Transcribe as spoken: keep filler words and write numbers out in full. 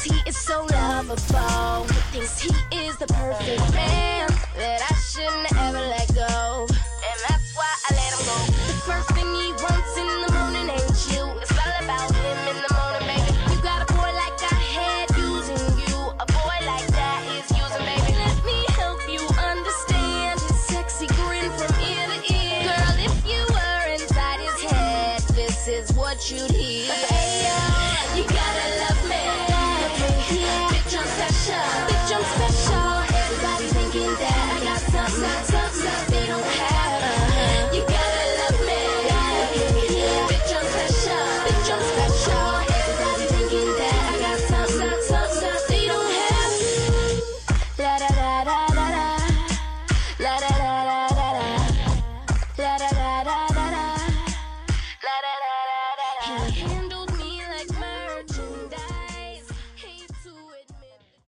he is so lovable. He thinks he is the perfect man that I shouldn't ever let go. And that's why I let him go. The first thing he wants in the morning ain't you. It's all about him in the morning, baby. You got a boy like I had using you. A boy like that is using, baby. Let me help you understand his sexy grin from ear to ear. Girl, if you were inside his head, this is what you'd hear. Hey, yo, you gotta love me. Love me, yeah. Bitch, I'm special. Bitch, I'm special. Everybody thinking that I got something, something they don't have. Uh-huh. You gotta love me. Love me, yeah. Bitch, I'm special. Bitch, I'm special. Everybody thinking that I got something, something they don't have. La da da da da da. La da da da da da. La da da da da da. La da da da da da. He handles